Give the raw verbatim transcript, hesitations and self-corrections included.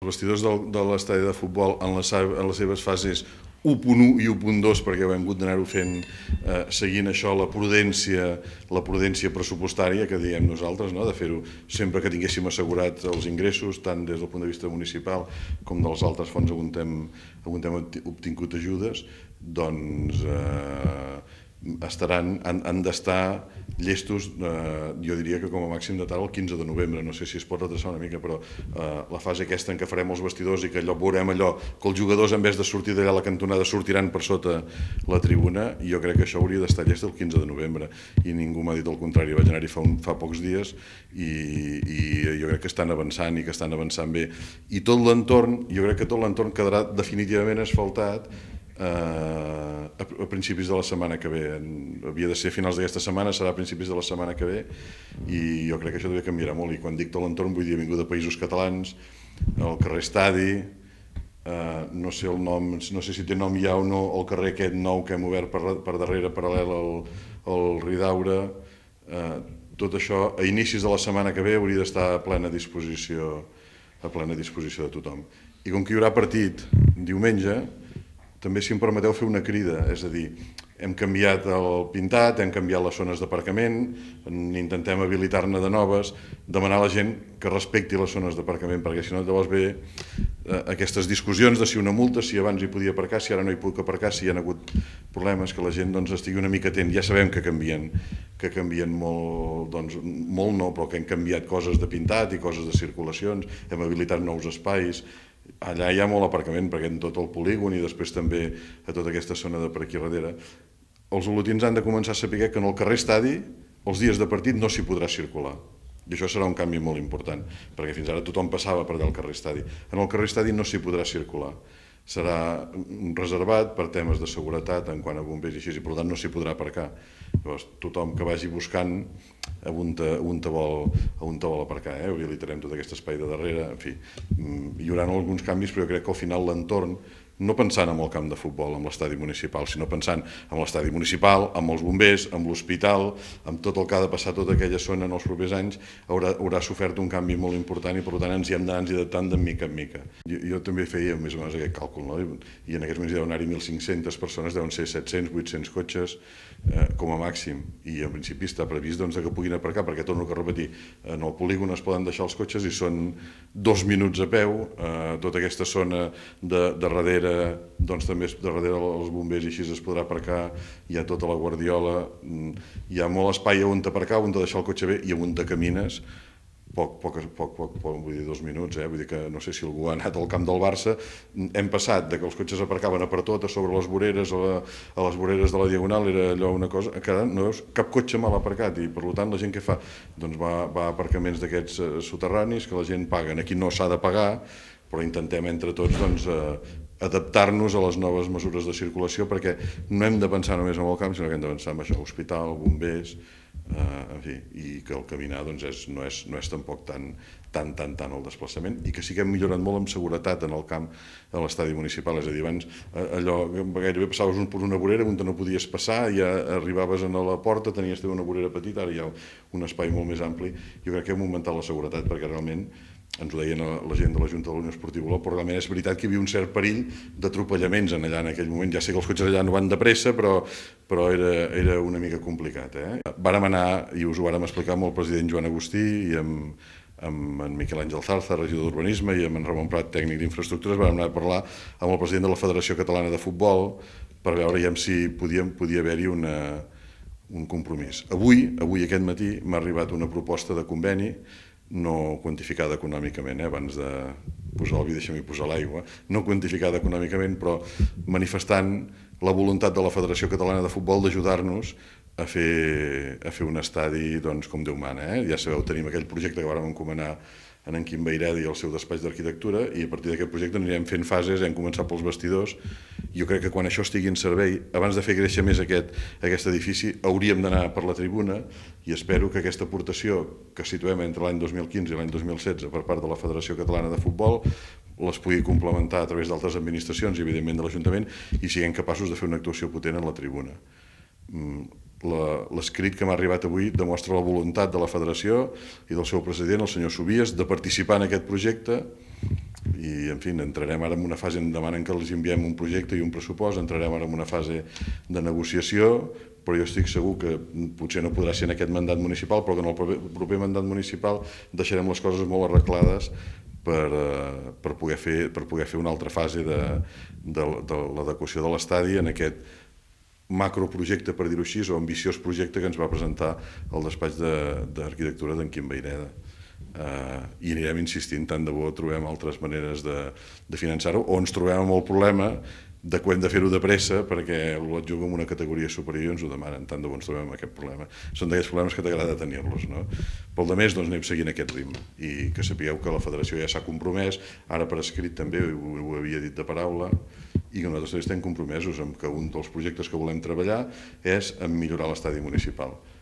els vestidors del, de l'estadi de futbol en les, en les seves fases u punt u i u punt dos, perquè ho hem hagut d'anar-ho fent eh, seguint això, la prudència, la prudència pressupostària que diem nosaltres, no? De fer-ho sempre que tinguéssim assegurat els ingressos, tant des del punt de vista municipal com dels altres fons on hem, on hem obtingut ajudes, doncs eh, estaran, han, han d'estar llestos, eh, jo diria que com a màxim de tal el quinze de novembre, no sé si es pot retrasar una mica, però eh, la fase aquesta en què farem els vestidors i que allò veurem allò, que els jugadors en vez de sortir d'allà a la cantonada sortiran per sota la tribuna, i jo crec que això hauria d'estar llest el quinze de novembre, i ningú m'ha dit el contrari. Vaig anar-hi fa, un, fa pocs dies i, i jo crec que estan avançant i que estan avançant bé, i tot l'entorn, jo crec que tot l'entorn quedarà definitivament asfaltat Uh, a, a principis de la setmana que ve. Havia de ser a finals d'aquesta setmana, serà a principis de la setmana que ve, i jo crec que això també canviarà molt. I quan dic tot l'entorn vull dir Avinguda Països Catalans, el carrer Estadi, uh, no sé el nom, no sé si té nom ja o no, el carrer aquest nou que hem obert per, per darrere, paral·lel al, al Ridaura. Uh, tot això a inicis de la setmana que ve hauria d'estar a plena disposició, a plena disposició de tothom. I com que hi haurà partit diumenge, també, si em permeteu, fer una crida, és a dir, hem canviat el pintat, hem canviat les zones d'aparcament, intentem habilitar-ne de noves, demanar a la gent que respecti les zones d'aparcament, perquè si no llavors ve eh, aquestes discussions de si una multa, si abans hi podia aparcar, si ara no hi puc aparcar, si hi ha hagut problemes, que la gent doncs, estigui una mica atent. Ja sabem que canvien, que canvien molt, doncs, molt no, però que hem canviat coses de pintat i coses de circulacions, hem habilitat nous espais. Allà hi ha molt aparcament, perquè en tot el polígon i després també a tota aquesta zona de per aquí darrere. Els olotins han de començar a saber que en el carrer Estadi, els dies de partit, no s'hi podrà circular. I això serà un canvi molt important, perquè fins ara tothom passava per allà al carrer Estadi. En el carrer Estadi no s'hi podrà circular. Serà reservat per temes de seguretat en quant a bombers i així, i per tant no s'hi podrà aparcar. Llavors, tothom que vagi buscant on te, on te, vol, on te vol aparcar, eh? Habilitarem tot aquest espai de darrere, en fi, hi haurà alguns canvis, però jo crec que al final l'entorn, no pensant en el camp de futbol, amb l'estadi municipal, sinó pensant en l'estadi municipal, amb els bombers, amb l'hospital, amb tot el que ha de passar tota aquella zona en els propers anys, haurà, haurà sofert un canvi molt important i per tant ens hi hem d'anar adaptant de mica en mica. Jo, jo també feia més o menys aquest càlcul, no? I en aquests moments hi deuen anar-hi mil cinc-centes persones, deuen ser set-cents, vuit-cents cotxes eh, com a màxim, i en principi està previst doncs, que puguin aparcar, perquè torno a repetir, en el polígon es poden deixar els cotxes i són dos minuts a peu, eh, tota aquesta zona de, de darrere, doncs també darrere els bombers i així es podrà aparcar, hi ha tota la guardiola, hi ha molt espai on t'aparcar, on te deixar el cotxe bé i on te camines, poc, poc, poc, poc, poc, vull dir dos minuts, eh? Vull dir que no sé si algú ha anat al camp del Barça, hem passat de que els cotxes aparcaven a per tot, a sobre les voreres, a, la, a les voreres de la Diagonal, era allò una cosa, que ara no veus cap cotxe mal aparcat i per tant la gent què fa? Doncs va, va a aparcaments d'aquests eh, soterranis que la gent paga, aquí no s'ha de pagar, però intentem entre tots doncs, eh, adaptar-nos a les noves mesures de circulació, perquè no hem de pensar només en el camp, sinó que hem de pensar en això, hospital, bombers, eh, en fi, i que el caminar doncs, és, no, és, no és tampoc tan, tan, tan, tan el desplaçament, i que sí que hem millorat molt en seguretat en el camp de l'estadi municipal, és a dir, abans allò, gairebé passaves per una vorera on no podies passar, ja arribaves a la porta, tenies una vorera petita, ara hi ha un espai molt més ampli. Jo crec que hem augmentat la seguretat, perquè realment ens ho deien la gent de la Junta de la Unió Esportiva, però realment és veritat que hi havia un cert perill d'atropellaments en allà en aquell moment. Ja sé que els cotxes allà no van de pressa, però, però era, era una mica complicat. Eh? Vàrem anar, i us ho vàrem explicar amb el president Joan Agustí i amb, amb en Miquel Àngel Zarza, regidor d'Urbanisme, i amb en Ramon Prat, tècnic d'Infraestructures, vàrem anar a parlar amb el president de la Federació Catalana de Futbol per veure ja si podia, podia haver-hi una, un compromís. Avui, avui aquest matí, m'ha arribat una proposta de conveni no quantificada econòmicament, eh, abans de posar el vi deixem-hi posar l'aigua, no quantificada econòmicament, però manifestant la voluntat de la Federació Catalana de Futbol d'ajudar-nos a fer, a fer un estadi doncs, com Déu mana. Eh? Ja sabeu, tenim aquell projecte que vàrem encomanar en en Quim Bairedi i el seu despatx d'arquitectura, i a partir d'aquest projecte anirem fent fases, hem començat pels vestidors. Jo crec que quan això estigui en servei, abans de fer créixer més aquest, aquest edifici, hauríem d'anar per la tribuna, i espero que aquesta aportació que situem entre l'any dos mil quinze i l'any dos mil setze per part de la Federació Catalana de Futbol les pugui complementar a través d'altres administracions i evidentment de l'Ajuntament, i siguem capaços de fer una actuació potent en la tribuna. L'escrit que m'ha arribat avui demostra la voluntat de la Federació i del seu president, el senyor Subies, de participar en aquest projecte i, en fi, entrarem ara en una fase, em demanen que els enviem un projecte i un pressupost, entrarem ara en una fase de negociació, però jo estic segur que potser no podrà ser en aquest mandat municipal, però que en el proper, proper mandat municipal deixarem les coses molt arreglades per, eh, per, poder, fer, per poder fer una altra fase de, de, de l'adequació de l'estadi en aquest macroprojecte, per dir-ho així, o ambiciós projecte que ens va presentar el despatx d'arquitectura d'en Quim Vayreda. Uh, i anirem insistint, tant de bo trobem altres maneres de, de finançar-ho, o ens trobem amb el problema de que hem de fer-ho de pressa perquè el juga en una categoria superior i ens ho demanen, tant de bo ens trobem amb aquest problema. Són d'aquests problemes que t'agrada tenir-los, no? Pel de més, doncs anem seguint aquest ritme i que sapigueu que la federació ja s'ha compromès, ara per escrit també ho, ho havia dit de paraula, i que nosaltres estem compromesos amb que un dels projectes que volem treballar és en millorar l'estadi municipal.